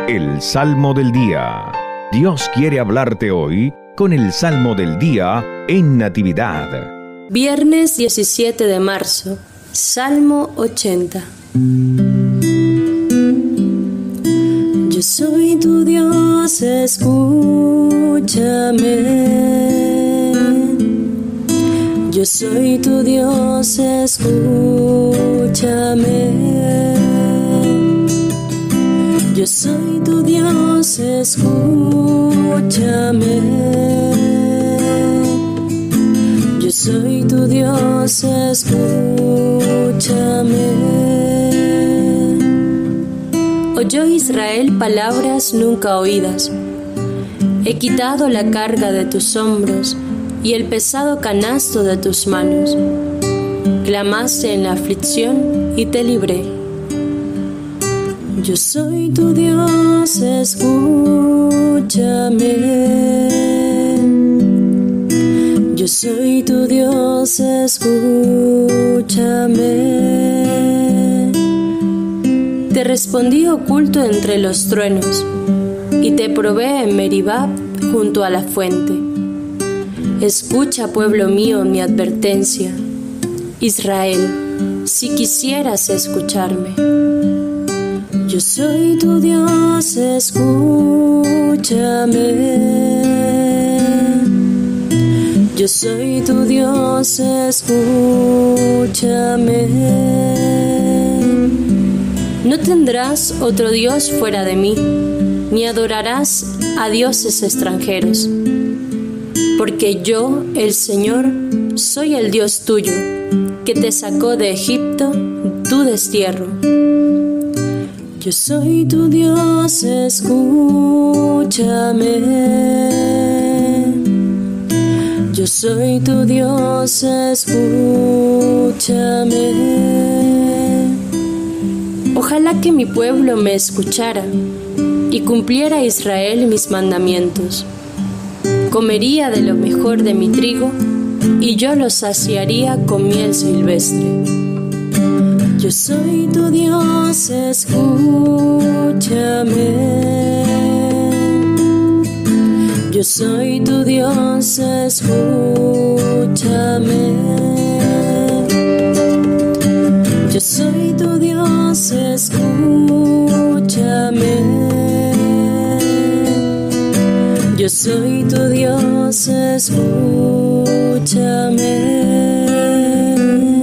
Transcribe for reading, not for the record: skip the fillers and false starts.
El Salmo del Día. Dios quiere hablarte hoy con el Salmo del Día en Natividad. Viernes 17 de marzo, Salmo 80. Yo soy tu Dios, escúchame. Yo soy tu Dios, escúchame. Yo soy tu Dios, escúchame. Yo soy tu Dios, escúchame. Oyó Israel palabras nunca oídas. He quitado la carga de tus hombros y el pesado canasto de tus manos. Clamaste en la aflicción y te libré. Yo soy tu Dios, escúchame. Yo soy tu Dios, escúchame. Te respondí oculto entre los truenos y te probé en Meribá junto a la fuente. Escucha, pueblo mío, mi advertencia. Israel, si quisieras escucharme. Yo soy tu Dios, escúchame. Yo soy tu Dios, escúchame. No tendrás otro Dios fuera de mí, ni adorarás a dioses extranjeros. Porque yo, el Señor, soy el Dios tuyo, que te sacó de Egipto, tu destierro. Yo soy tu Dios, escúchame. Yo soy tu Dios, escúchame. Ojalá que mi pueblo me escuchara y cumpliera Israel mis mandamientos. Comería de lo mejor de mi trigo y yo lo saciaría con miel silvestre. Yo soy tu Dios, escúchame. Yo soy tu Dios, escúchame. Yo soy tu Dios, escúchame. Yo soy tu Dios, escúchame.